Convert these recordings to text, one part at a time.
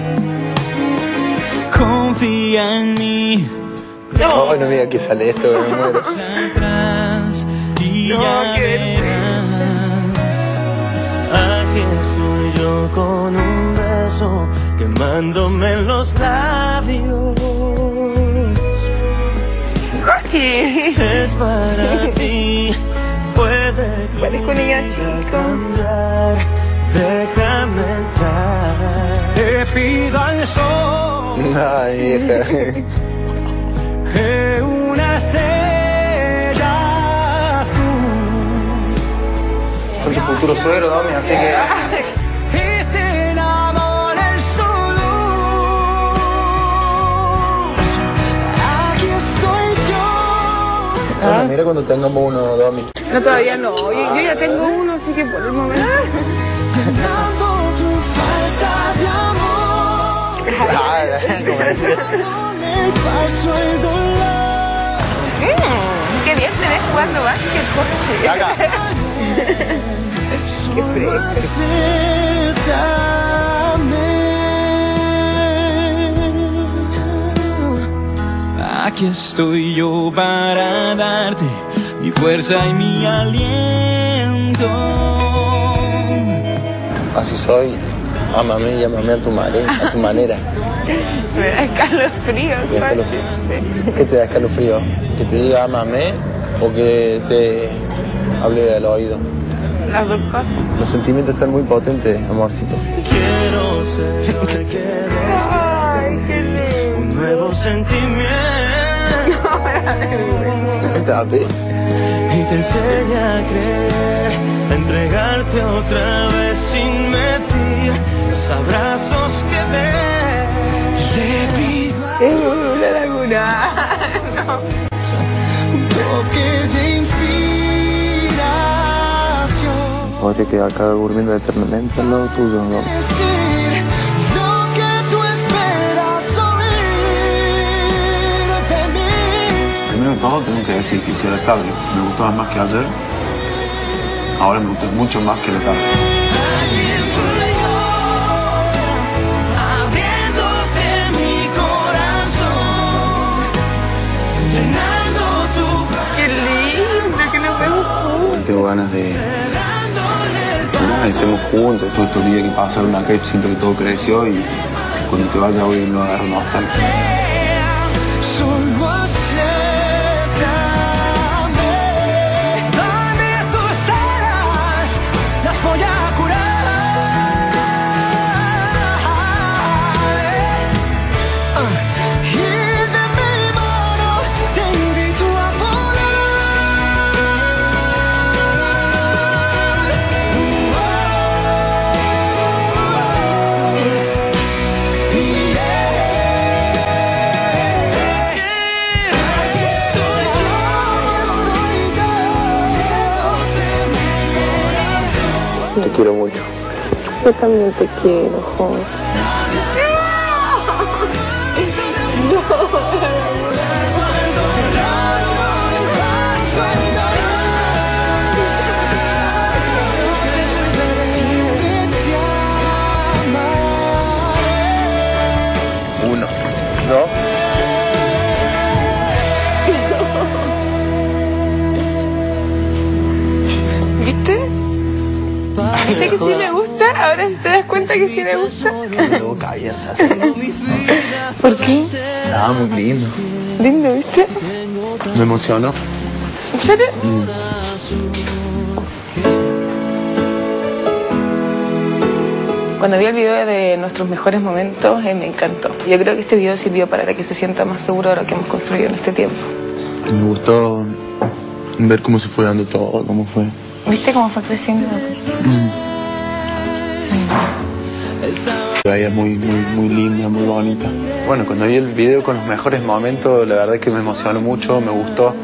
Confía en mí. No, no me diga que sale esto, me muero. Y ya verás. Aquí estoy yo con un beso quemándome en los labios. Rocky. Es para ti. Puede Parezco un niño chico. cambiar. Déjame entrar. Te pido al sol. Ay, vieja. Que una estrella azul. Soy tu futuro suegro, Domi, así que... Y te enamores su luz. Aquí estoy yo. Bueno, mira cuando tengamos uno, Domi. No, todavía no. Yo ya tengo uno, así que por el momento. Llenando tu falta de amor. Con el paso el dolor. Qué bien se ve jugando básquet, Jorge. Acá. Qué fresco. Aquí estoy yo para darte mi fuerza y mi aliento. Así soy. Ámame y ámame a tu manera. Me da escalofrío, ¿Te da Jorge. Sí. ¿Qué te da escalofrío? ¿Que te diga ámame o que te hable al oído? Las dos cosas. Los sentimientos están muy potentes, amorcito. Quiero ser yo el que despierte Ay, qué lindo. un nuevo sentimiento Tape. y te enseñe a creer, a entregarte otra vez sin medir los abrazos que des. Le pido La laguna. No. un toque de inspiración. Podría quedar acá durmiendo eternamente al lado tuyo, ¿no? Decir lo que tú esperas oír de mí. Primero de todo tengo que decir que si a la tarde me gustaba más que ayer, ahora me gusta mucho más que la tarde. Aquí estoy yo, abriéndote mi corazón, llenando tu Qué lindo que nos vemos juntos. Tengo ganas de que estemos juntos, todos estos días que pasaron acá, siento que todo creció y cuando te vaya hoy no agarro nostalgia. solo acéptame, dame tus alas, las voy a curar. Y de mi mano te invito a Te quiero mucho. Yo también te quiero, Jorge. Uno, dos. ¿Viste? ¿Viste que sí me gusta? Ahora te das cuenta que sí me gusta. La boca abierta. Así. ¿Por qué? Ah, muy lindo. Lindo, ¿viste? Me emocionó. ¿En serio? Cuando vi el video de nuestros mejores momentos, me encantó. Yo creo que este video sirvió para que se sienta más seguro de lo que hemos construido en este tiempo. Me gustó ver cómo se fue dando todo, cómo fue. ¿Viste cómo fue creciendo? Ella es muy linda, muy bonita. Bueno, cuando vi el video con los mejores momentos, la verdad es que me emocionó mucho, me gustó.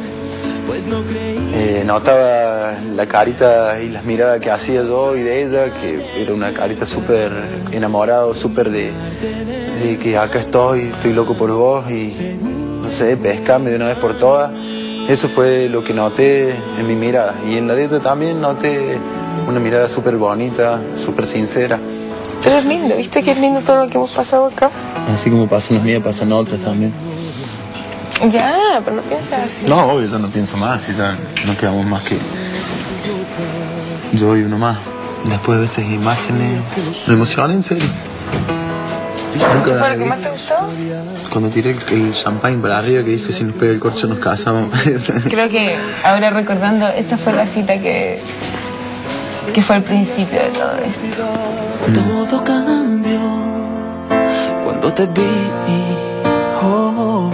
Notaba la carita y las miradas que hacía yo y de ella, que era una carita súper enamorado, súper de que acá estoy loco por vos y no sé, pescame de una vez por todas. Eso fue lo que noté en mi mirada. Y en la de ella también noté una mirada súper bonita, súper sincera. Pero es lindo, ¿viste que es lindo todo lo que hemos pasado acá? Así como pasan las mías, pasan otras también. Ya, pero no piensas así. No, obvio, yo no pienso más, y ya no quedamos más que yo y uno más. Después de esas imágenes, me emocioné en serio. ¿Qué fue lo que más te gustó? Cuando tiré el champagne para arriba, que dije si nos pega el corcho nos casamos. Creo que ahora recordando, esa fue la cita que fue el principio de todo esto. Todo cambió cuando te vi, oh,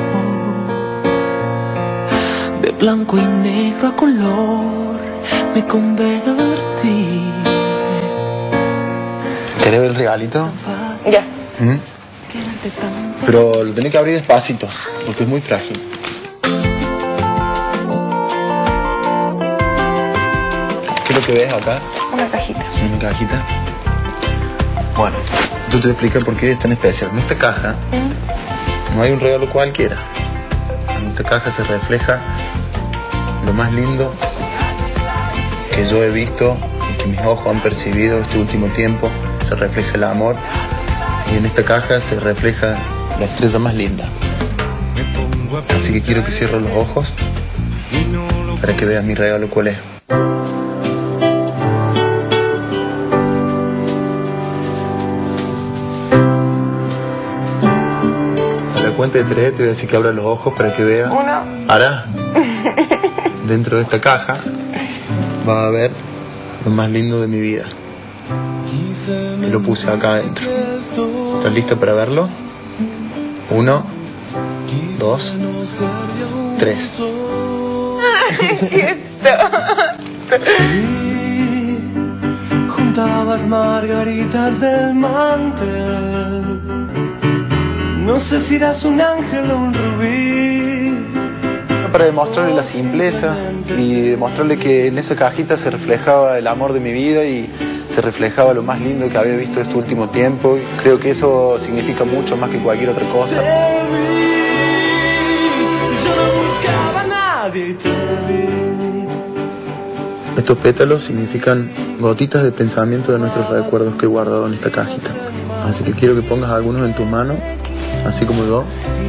de blanco y negro a color me convertí. ¿Querés ver el regalito? Ya. Pero lo tenés que abrir despacito, porque es muy frágil. ¿Qué es lo que ves acá? Una cajita. Una cajita. Bueno, yo te voy a explicar por qué es tan especial. En esta caja no hay un regalo cualquiera. En esta caja se refleja lo más lindo que yo he visto y que mis ojos han percibido este último tiempo. Se refleja el amor. Y en esta caja se refleja la estrella más linda. Así que quiero que cierres los ojos para que veas mi regalo cuál es. A la cuenta de 3 te voy a decir que abras los ojos para que veas. 1. Ahora, dentro de esta caja vas a ver lo más lindo de mi vida. Y lo puse acá adentro. ¿Estás lista para verlo? 1, 2, 3. Juntabas margaritas del mantel. No sé si eras un ángel o un rubí. Para demostrarle la simpleza y demostrarle que en esa cajita se reflejaba el amor de mi vida y se reflejaba lo más lindo que había visto este último tiempo. Creo que eso significa mucho más que cualquier otra cosa. Yo no buscaba a nadie y te vi. Estos pétalos significan gotitas de pensamiento de nuestros recuerdos que he guardado en esta cajita. Así que quiero que pongas algunos en tu mano, así como yo.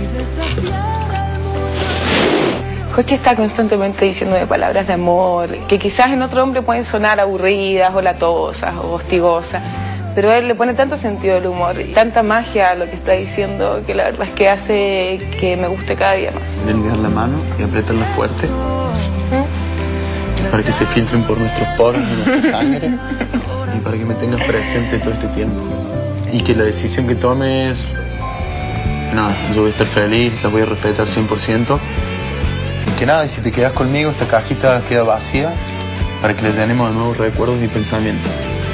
Jochi está constantemente diciéndome palabras de amor, que quizás en otro hombre pueden sonar aburridas o latosas o hostigosas, pero a él le pone tanto sentido del humor y tanta magia a lo que está diciendo que la verdad es que hace que me guste cada día más. Delgar la mano y apretarla fuerte para que se filtren por nuestros poros y nuestra sangre y para que me tengas presente todo este tiempo. Y que la decisión que tomes, nada, yo voy a estar feliz, la voy a respetar 100%. Y que nada, y si te quedas conmigo, esta cajita queda vacía para que le llenemos de nuevos recuerdos y pensamientos.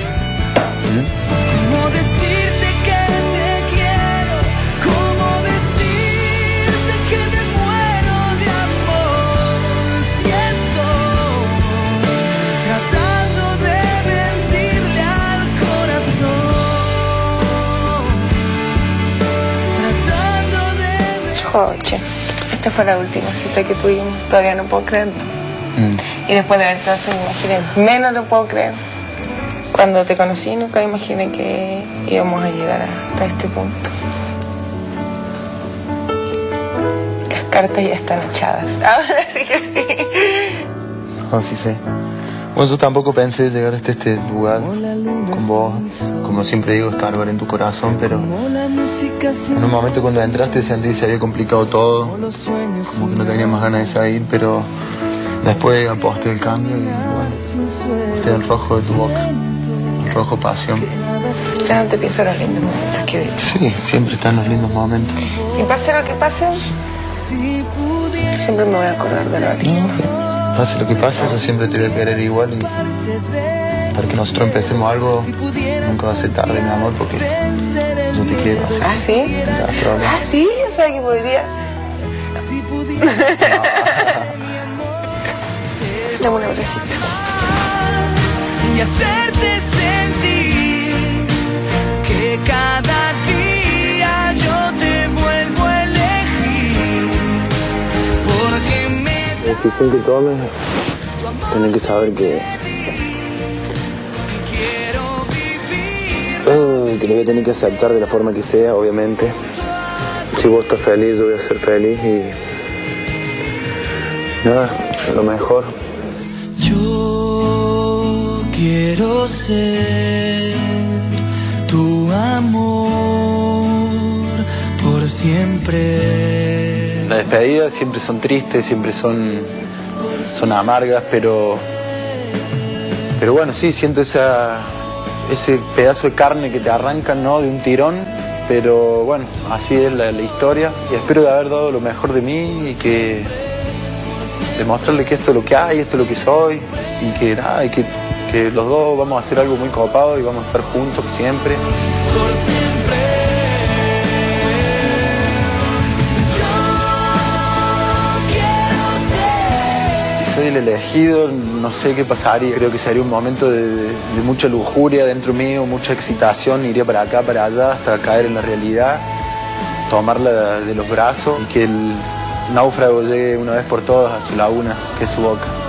¿Cómo decirte que te quiero? ¿Cómo decirte que me muero de amor? Si estoy tratando de mentirle al corazón. Jochi, esta fue la última cita que tuvimos, todavía no puedo creerlo. Y después de verte así, me imaginé, menos lo puedo creer. Cuando te conocí nunca imaginé que íbamos a llegar hasta este punto. Las cartas ya están echadas. Ahora sí que sí. No, sí sé. Bueno, yo tampoco pensé llegar hasta este lugar con vos. Como siempre digo, escarbar en tu corazón, pero en un momento cuando entraste sentí que se había complicado todo. Como que no tenía más ganas de salir, pero después aposté el cambio y bueno, aposté el rojo de tu boca. El rojo pasión. Ya no te pienso en los lindos momentos que viví. Sí, siempre están los lindos momentos. Y pase lo que pase, siempre me voy a acordar de lo lindo. Pase lo que pase, yo siempre te voy a querer igual y para que nosotros empecemos algo nunca va a ser tarde, mi amor, porque yo te quiero así. ¿Ah, sí? ¿Ah, sí? O sea, que podría... Dame un abracito. Y hacerte sentir que cada día yo te vuelvo a elegir. Porque La decisión que tomes, tenés que saber que que lo voy a tener que aceptar de la forma que sea, obviamente. Si vos estás feliz, yo voy a ser feliz y nada, lo mejor. Yo quiero ser tu amor por siempre. Las despedidas siempre son tristes, siempre son amargas, pero bueno, sí, siento ese pedazo de carne que te arrancan, ¿no?, de un tirón, pero bueno, así es la historia y espero de haber dado lo mejor de mí y que demostrarle que esto es lo que hay, esto es lo que soy y que nada, y que los dos vamos a hacer algo muy copado y vamos a estar juntos siempre. Por siempre. Soy el elegido, no sé qué pasaría. Creo que sería un momento de mucha lujuria dentro mío, mucha excitación. Iría para acá, para allá, hasta caer en la realidad, tomarla de los brazos y que el náufrago llegue una vez por todas a su laguna, que es su boca.